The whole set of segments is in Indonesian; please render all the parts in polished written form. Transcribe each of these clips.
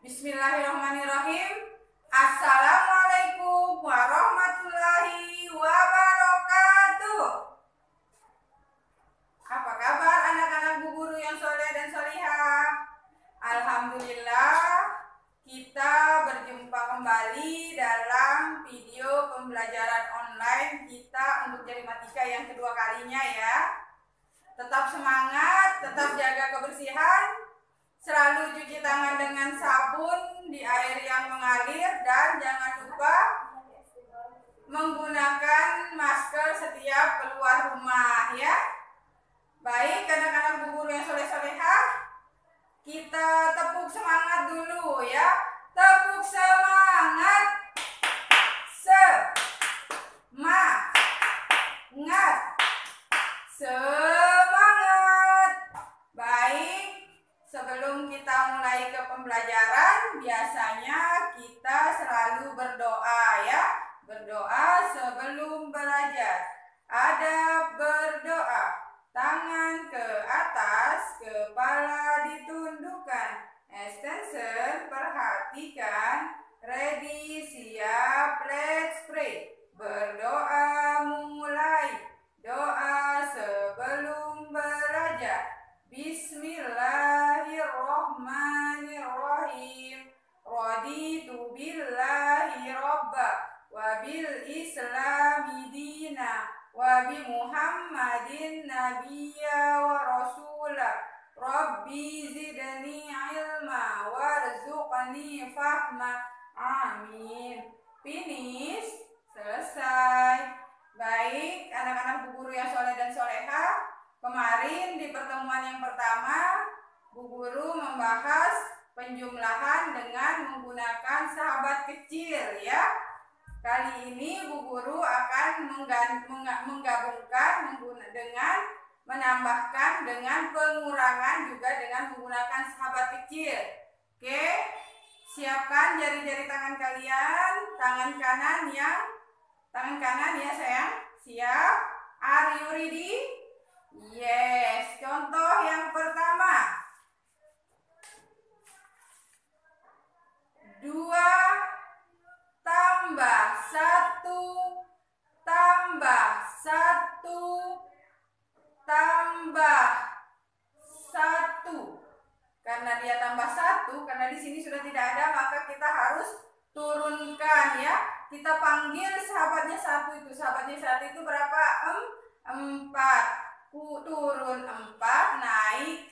Bismillahirrahmanirrahim. Assalamualaikum warahmatullahi wabarakatuh. Apa kabar anak-anak Bu Guru yang soleh dan solihah? Alhamdulillah, kita berjumpa kembali dalam video pembelajaran online kita untuk matematika yang kedua kalinya ya. Tetap semangat, tetap jaga kebersihan, selalu cuci tangan dengan sabun di air yang mengalir, dan jangan lupa menggunakan masker setiap keluar rumah ya. Baik anak-anak Bu Guru yang soleh-solehah, kita tepuk semangat dulu ya. Tepuk semangat. Semangat. Baik, sebelum kita mulai ke pembelajaran, biasanya kita selalu berdoa ya. Berdoa sebelum belajar. Adab berdoa. Tangan ke atas, kepala ditundukkan. Extension, perhatikan. Ready, siap, let's pray. Berdoa mulai. Doa sebelum belajar. Bismillahirrahmanirrahim. Raditu billahi robba wa bil islami dina wa bi Muhammadin nabiyya wa rasulah. Rabbi zidni ilma warzuqni fahma. Amin. Finish. Selesai. Baik anak-anak Bu Guru yang soleh dan solehah, kemarin di pertemuan yang pertama Bu Guru membahas penjumlahan dengan menggunakan sahabat kecil ya. Kali ini Bu Guru akan menggabungkan dengan menambahkan dengan pengurangan juga dengan menggunakan sahabat kecil. Oke, siapkan jari-jari tangan kalian. Tangan kanan ya sayang. Siap? Are you ready? Yes. Contoh yang pertama. 2 tambah 1 tambah 1 tambah 1. Karena dia tambah 1, karena di sini sudah tidak ada, maka kita harus turunkan ya. Kita panggil sahabatnya 1 itu. Sahabatnya 1 itu berapa? 4. Turun 4, naik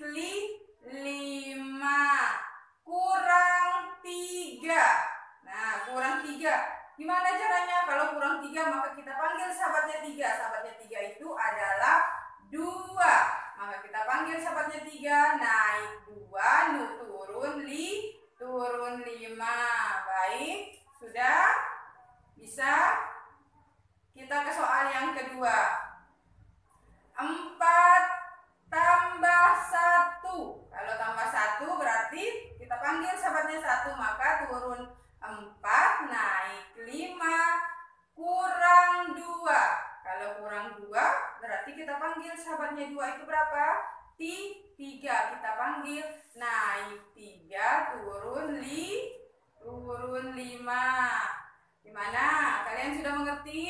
5. Kurang 3. Nah, kurang 3. Gimana caranya? Kalau kurang 3, maka kita panggil sahabatnya 3. Sahabatnya 3 itu adalah 2. Maka kita panggil sahabatnya 3, naik 2, turun 5. Baik, sudah? Bisa? Kita ke soal yang kedua. 4 tambah 1. Kalau tambah 1 berarti kita panggil sahabatnya 1, maka turun 4, naik 5, kurang 2. Kalau kurang 2 berarti kita panggil sahabatnya 2 itu berapa? 3. Kita panggil naik 3, turun 5. Gimana? Kalian sudah mengerti?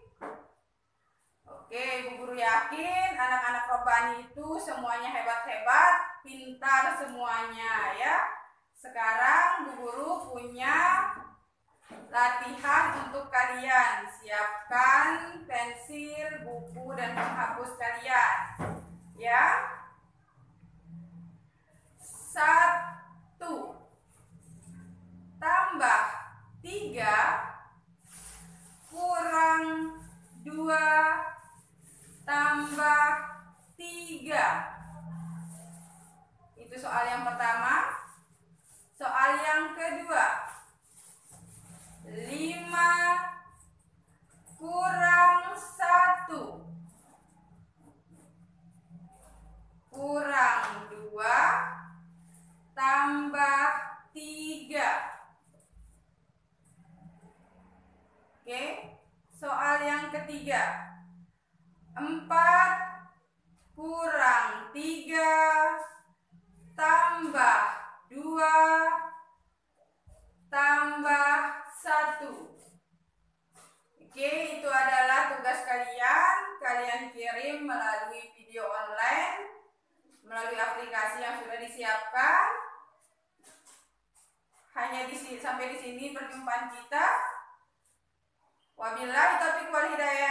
Oke, Bu Guru yakin anak-anak Robbani itu semuanya hebat-hebat, pintar semuanya ya. Sekarang Bu Guru punya latihan untuk kalian. Siapkan pensil, buku, dan penghapus kalian ya. 1 tambah 3 kurang 2 tambah 3. Itu soal yang pertama. Soal yang kedua. 5 kurang 1 kurang 2 tambah 3. Oke, soal yang ketiga. 4 kurang 3 tambah 2 sampai di sini perjumpaan kita. Wabillahi taufiq wal hidayah.